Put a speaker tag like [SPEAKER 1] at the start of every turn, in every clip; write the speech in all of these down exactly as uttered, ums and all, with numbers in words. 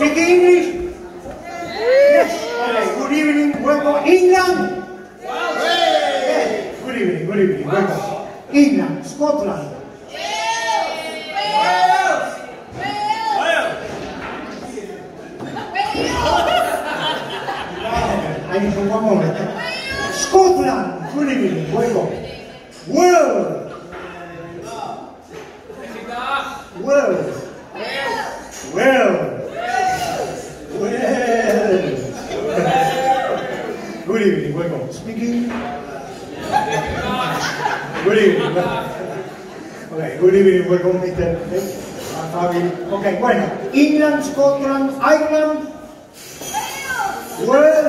[SPEAKER 1] Speak English? Yes. Okay. Good evening. Welcome. England? Yes. Good evening. Good evening. Welcome. England. Scotland. I need one moment. Scotland. Good evening. Welcome. World. World. Well. Well. Good evening, welcome. Speaking. Good evening. Okay, good evening, welcome, Mister Fabi. Okay, bueno. England, Scotland, Ireland. Well.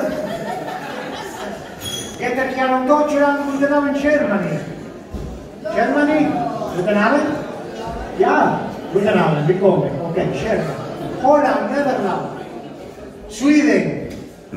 [SPEAKER 1] Get a here on Deutschland, guten Abend, Germany. Germany? Guten Abend? Ja. Guten Abend, willkommen. Okay, Germany. Holland, Netherlands. Sweden.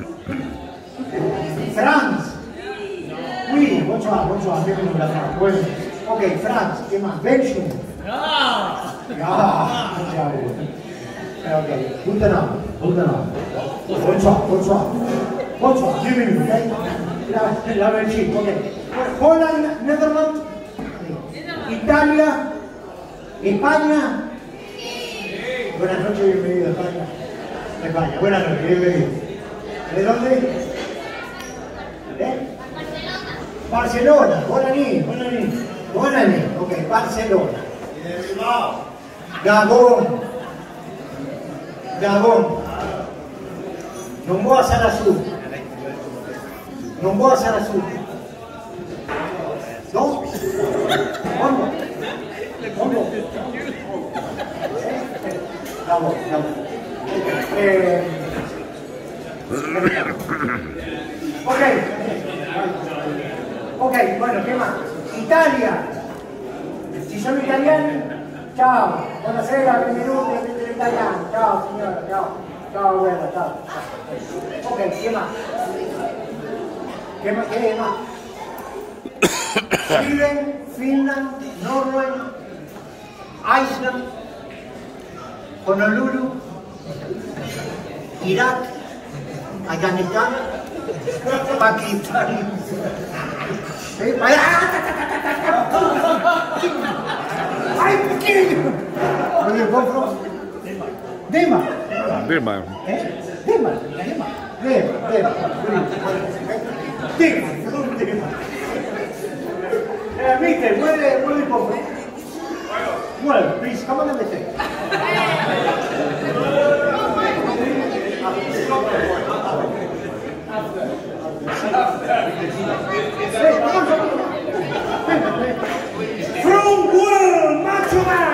[SPEAKER 1] France. Oui, bonsoir, bonsoir, bienvenue à France. Bueno. Ok, France, ¿qué más? Belgium. Ja. Ja. Ok, guten Abend, guten Abend. Bonsoir, bonsoir. Bonsoir, bienvenue, ok? La, la Belgique, ok. Holland, Netherlands. Italia. España. Buenas noches, bienvenido a España. España, buenas noches, bienvenido. ¿De dónde? ¿Eh? Barcelona. Barcelona, Guaraní, Guaraní. Guaraní, ok, Barcelona. ¿Y de Bilbao? Gabón. Gabón. Nomboa Sarasú. Nomboa Sarasú. ¿Dos? ¿Cuándo? ¿Cuándo? Vamos, vamos. Eh, ok. Ok, bueno, ¿qué más? Italia. Si son italiani, ciao. Buonasera, benvenuti, benvenuti italiani. Ciao, signora, ciao. Ciao, buena, ciao. Ok, ¿qué más? ¿Qué más? ¿Qué más? Sweden, Finland, Norway, Iceland, Honolulu, Irak, Afganistán, Pakistán. ¿Sí? ¡Ay, qué! Oye, ¿compro? Dema.
[SPEAKER 2] Dema.
[SPEAKER 1] ¿Eh? Dema. Dema. Dema. Dema. Dema. Dema. Uh, Mister, mueve, mueve un poco. Mueve, please, come on and listen. From world, Macho Man!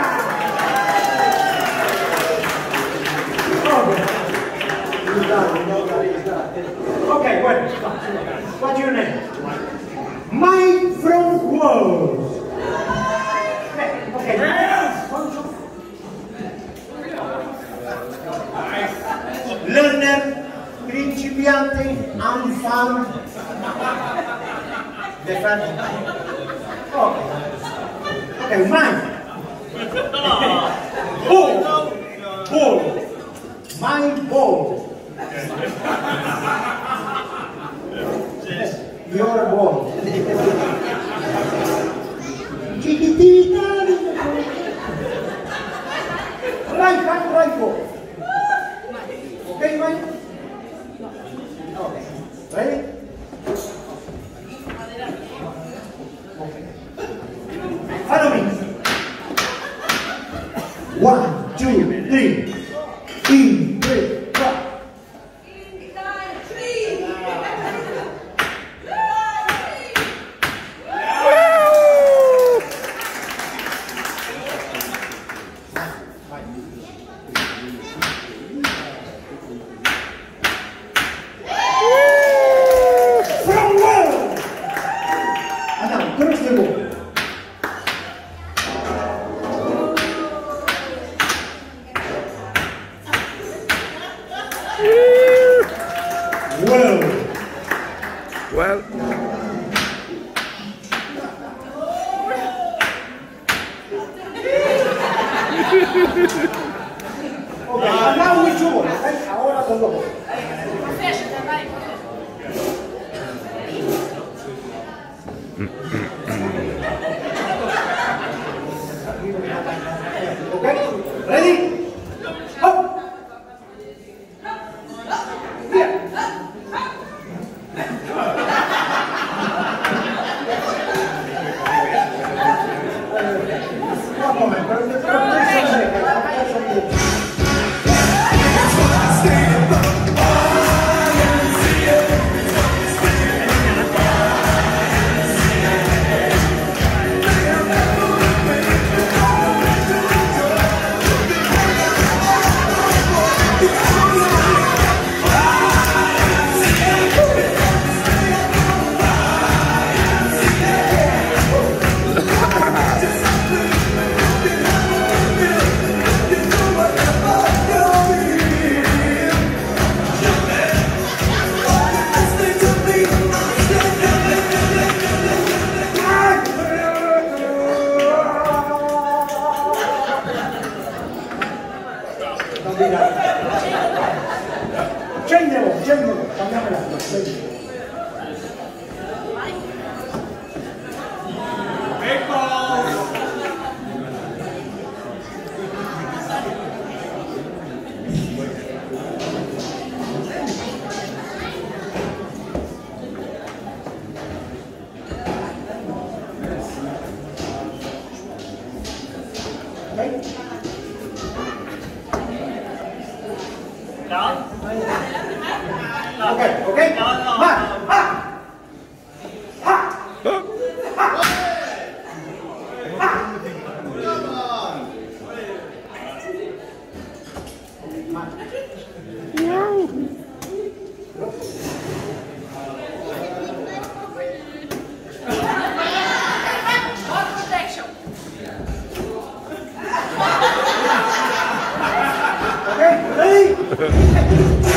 [SPEAKER 1] Okay, well, what's your name? Mike from world. Okay. Learner, principiante, and fan. The fan. Okay. Okay, Mike. Ball. Ball. My ball. Your ball. Chiquitita. Right hand, right ball. Okay, Mike? Okay. Ready? Follow me. One, two, three. In, three, four. Well.
[SPEAKER 2] Well.
[SPEAKER 1] Okay, and now we su bola, ¿ok? Ahora con dos bolas. ¿Ok? ¿Ready? ¡Hop! ¡Bien! Un momento, pero te lo puedes hacer, Scendere, scendere, cambiamo l'acqua, scendere. Ok, ok? Ma, ha! Ha! Ha! Ha! Okay, ready?